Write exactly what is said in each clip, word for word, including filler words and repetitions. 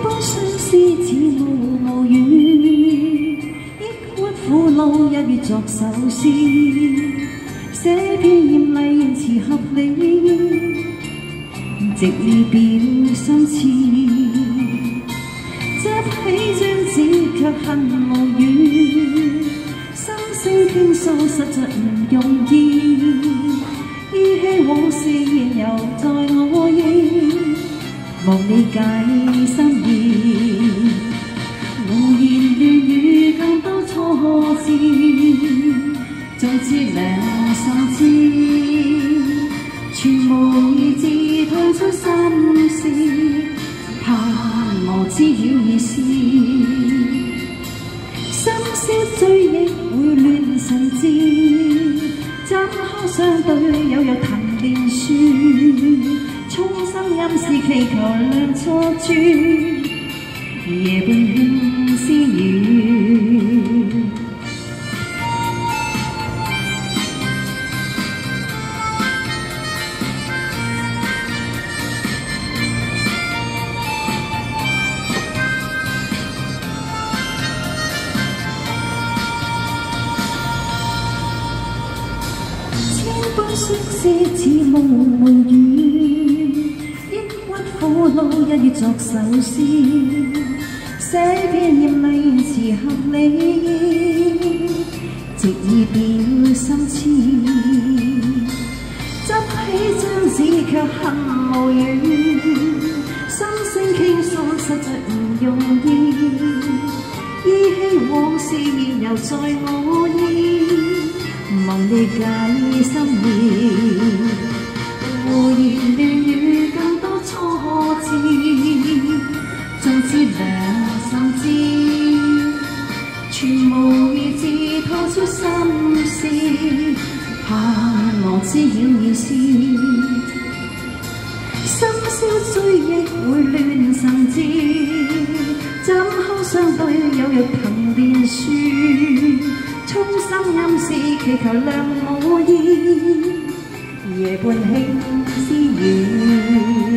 本相思似無無語，抑鬱苦惱一於作首詩，寫篇豔麗言辭合理，直意表心刺。執起張紙卻恨無語，心聲傾訴實在唔容易，依稀往事現猶在我意。望你解心意，胡言亂語更多錯字，總之兩心知，全無意志退出心事，怕我知曉意思，深宵追憶會亂神志，怎可相對有若藤蓮樹，衷心暗示祈求亮錯處，夜半輕私語。千般相思似無無語，抑鬱苦惱一於作首詩，寫篇豔麗言辭合理，直意表心痴。執起張紙卻恨無語，心聲傾訴實在唔容易，依稀往事現猶在我意。望你解心意，胡言亂語更多錯字，總之兩心知，全無意志吐出心事，怕我知曉意思，深宵追憶會亂神志，怎可相對有若藤蓮樹，衷心暗示祈求亮我意，夜半輕私語。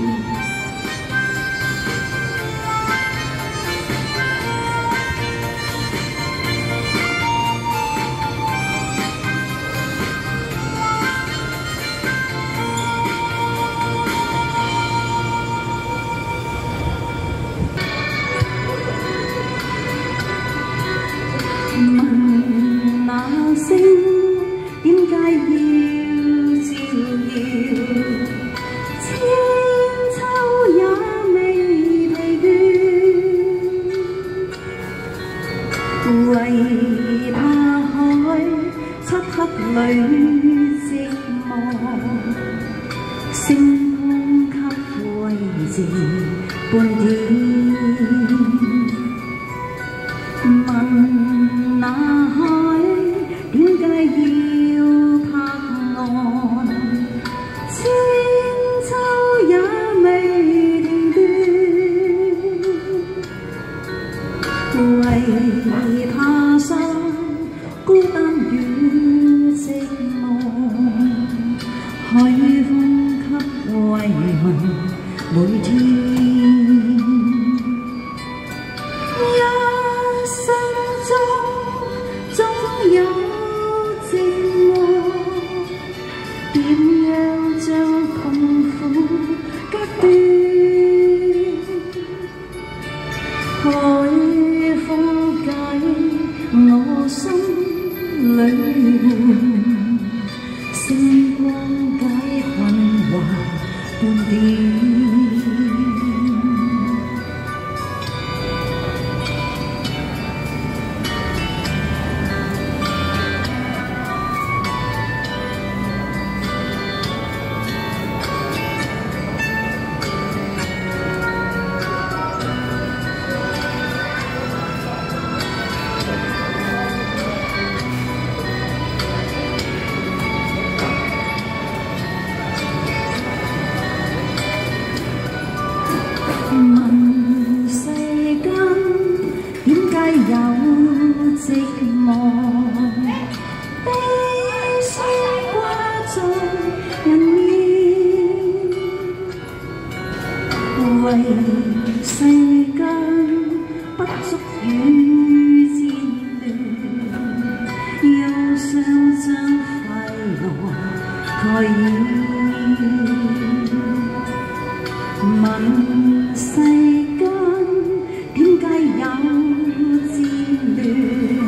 問那星點解要照耀？千秋也未疲倦，為怕海漆黑裏寂寞，星空給慰藉半點。問那海點解要拍岸？千秋也未停斷，為怕傷孤單與寂寞，海風給慰問每天。有寂寞，點樣將痛苦隔斷？海風解我心裏悶，星光解困惑半點。問世間點解有寂寞，悲傷掛在人面，為世間不足與戰亂，憂傷將快樂蓋掩。問世間點解有戰亂？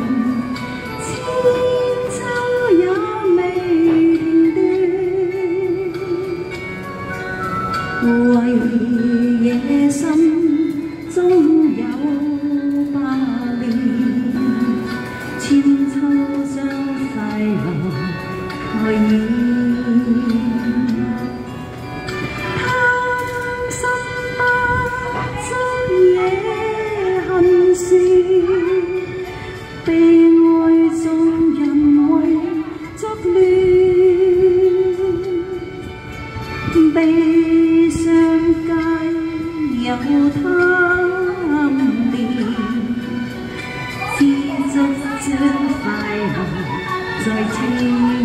千秋也未斷，為野心中有百年，千秋將快樂蓋掩。被愛眾人為作亂，悲傷皆有貪念，知足將快樂在天。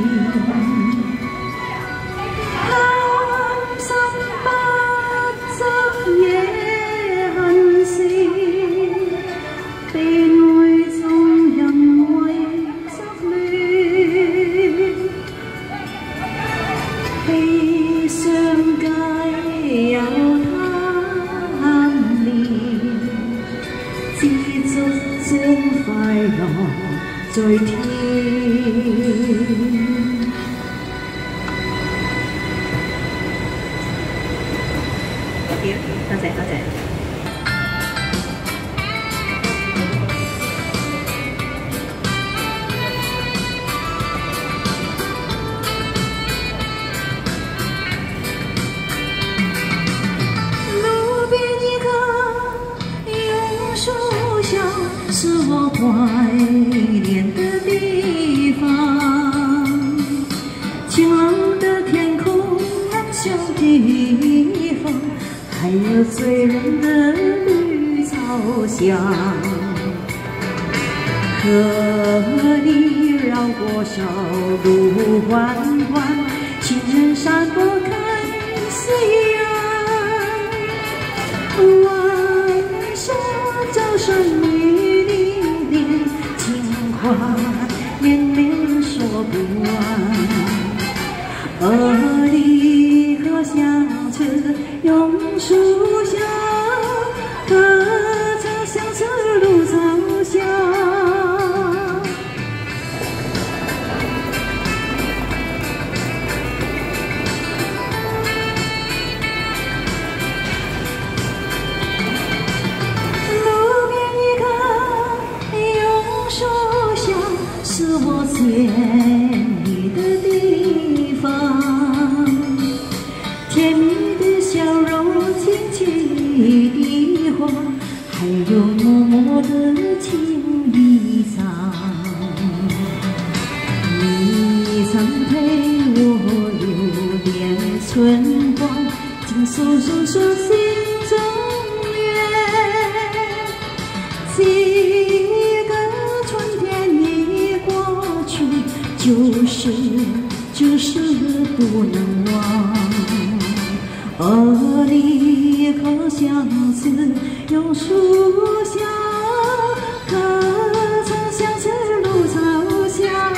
貪心不執野恨事，被愛眾人為作亂，悲傷皆有貪念，知足將快樂在天。多謝多謝。是我懷念的地方，晴朗的天空，安詳的風，還有醉人的綠草香。和你繞過小路緩緩，情人山坡看夕陽，晚霞照射你話連綿說不完，而你和相思榕樹下，隔着相思路草香。是我牵你的地方，甜蜜的笑容，轻轻的话，还有默默的情意藏。你曾陪我流连春光，尽诉诉说心中愿。几个春天已过去，就是就是不能忘。而你和相思榕树下，可曾相思路草香。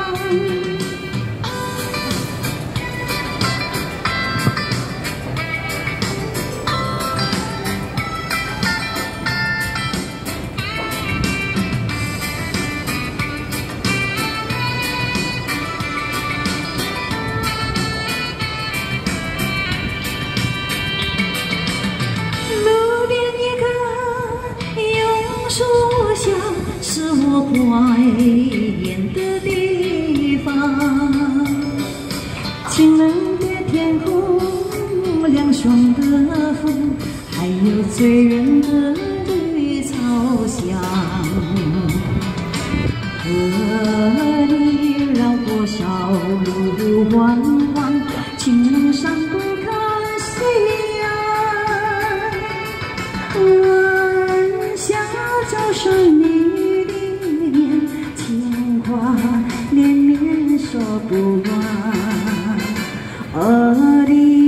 树下是我怀念的地方，清冷的天空，凉爽的风，还有醉人的绿草香。和你绕过小路弯弯，清冷山坡看夕阳。照射你的脸，情话连绵说不完，而你